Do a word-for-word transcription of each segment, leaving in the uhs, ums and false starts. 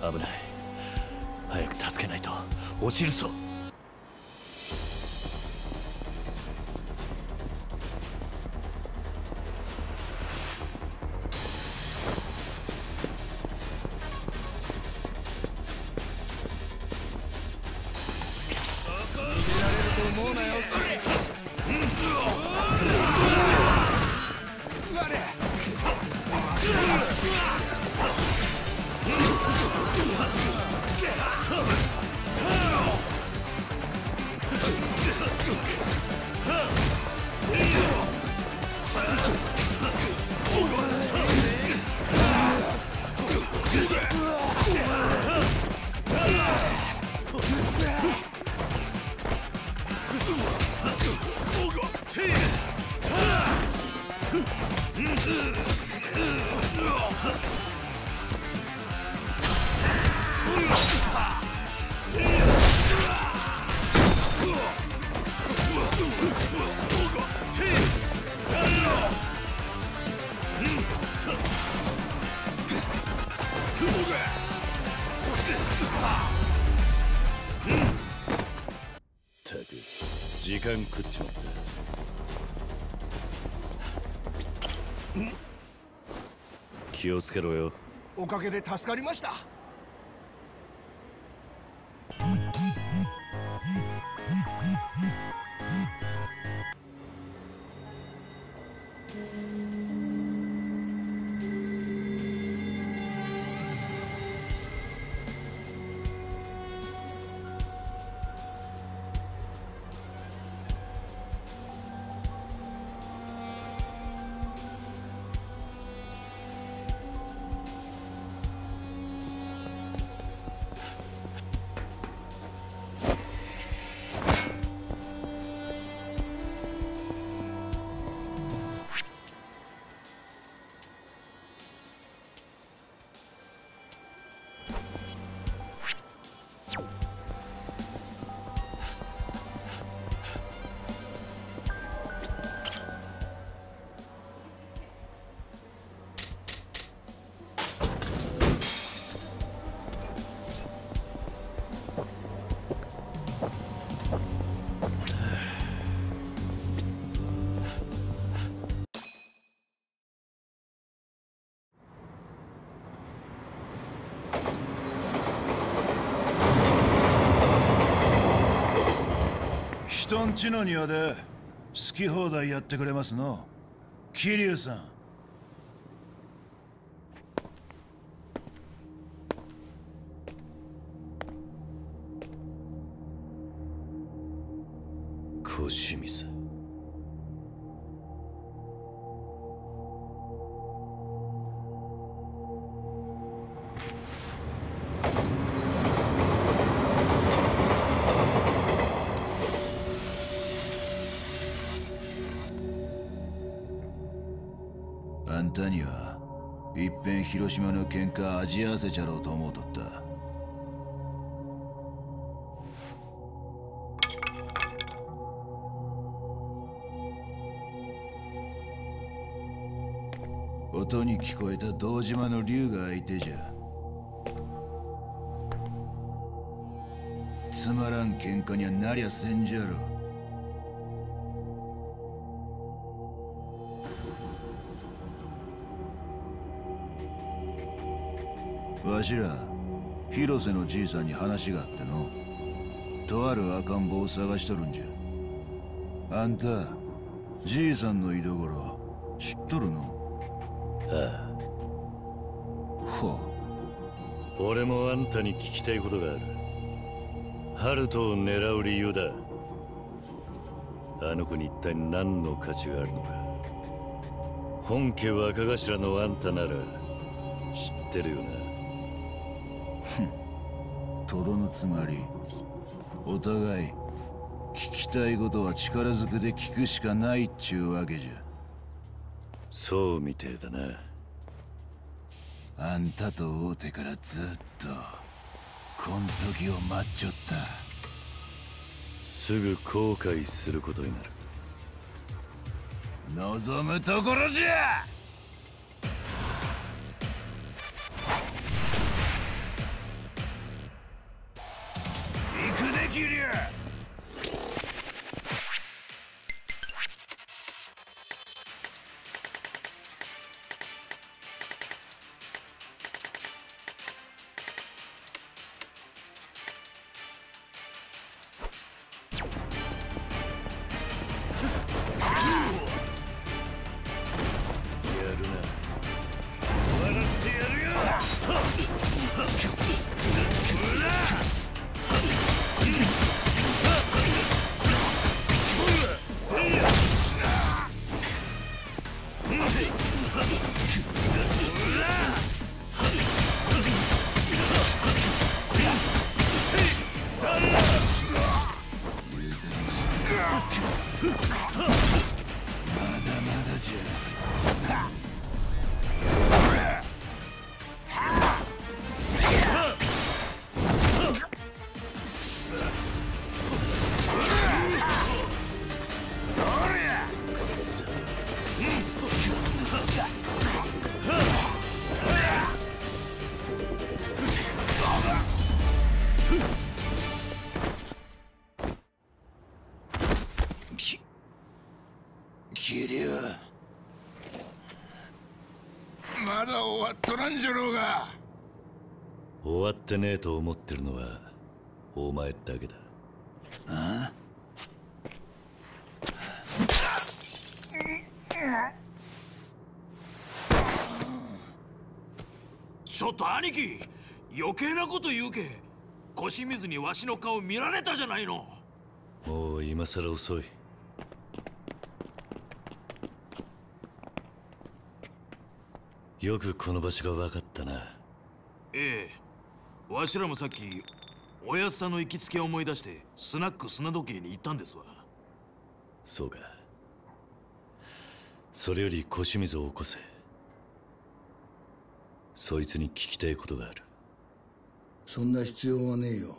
危ない。早く助けないと落ちるぞ。ったく時間食っちまった。気をつけろよ。 おかげで助かりました。 人んちの庭で好き放題やってくれますの、桐生さん。 小清水。 あんたにはいっぺん広島の喧嘩味合わせちゃろうと思うとった。音に聞こえた堂島の竜が相手じゃ。つまらん喧嘩にはなりゃせんじゃろ。わしら広瀬のじいさんに話があっての、とある赤ん坊を探しとるんじゃ。あんたじいさんの居所知っとるの？ ああ。 ほう。俺もあんたに聞きたいことがある。ハルトを狙う理由だ。あの子に一体何の価値があるのか。本家若頭のあんたなら知ってるよな。 とどのつまり、お互い聞きたいことは力ずくで聞くしかないっちゅうわけじゃ。 そうみてえだな。 あんたと会うてからずっとこん時を待っちょった。 すぐ後悔することになる。 望むところじゃ。 半次郎が。 終わってねえと思ってるのはお前だけだ。 あちょっと兄貴、余計なこと言うけ。腰水にわしの顔見られたじゃないの。 もう今さら遅い。よくこの場所が分かったな。 ええ、わしらもさっきおやっさんの行きつけを思い出してスナック砂時計に行ったんですわ。 そうか。それより腰水を起こせ。そいつに聞きたいことがある。 そんな必要はねえよ。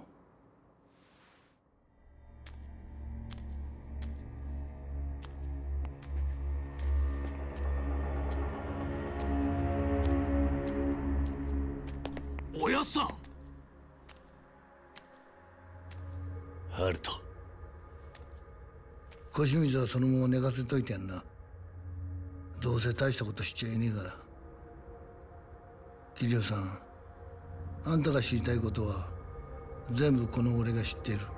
おやっさん。 ハルト。 腰水はそのまま寝かせといてやんな。どうせ大したことしちゃいねえから。桐生さん、あんたが知りたいことは全部この俺が知ってる。